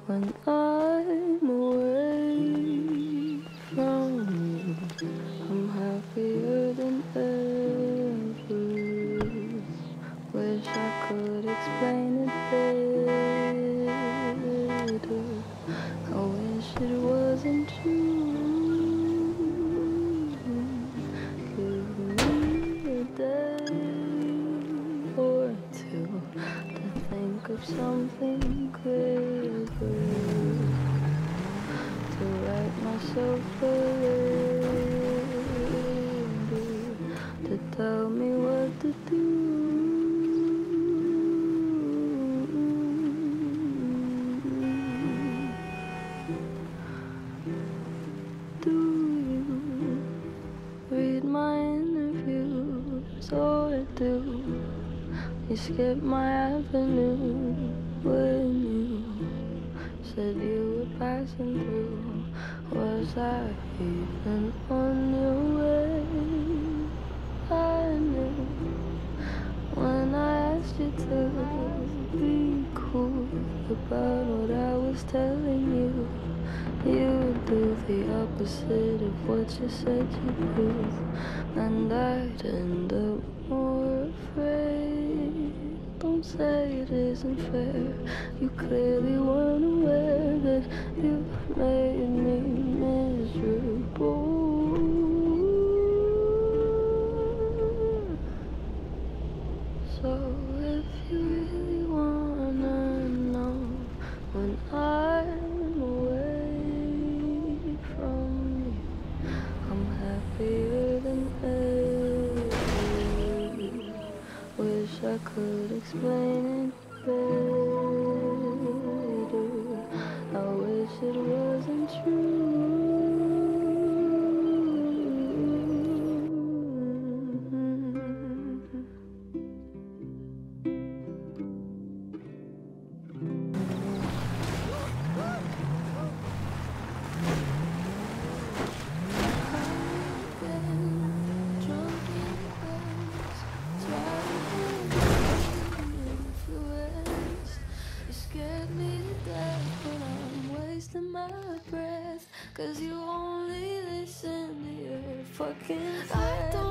when I'm away from you. I'm happier than ever. Wish I could explain it better. I wish it wasn't true. Give me a day or two to think of something clever, to write myself a letter, to tell me what to do. Do you read my interviews, or do you skip my avenue when you said you were passing through? Was I even on your way? I knew when I asked you to be cool about what I was telling you. You do the opposite of what you said you'd do, and I'd end up more afraid. Don't say it isn't fair. You clearly weren't aware that you made me miserable. So if you really wanna know when I'm away from you, I'm happier than ever. Wish I could explain it better. I wish it wasn't true. My breath, 'cause you only listen to your fucking friends.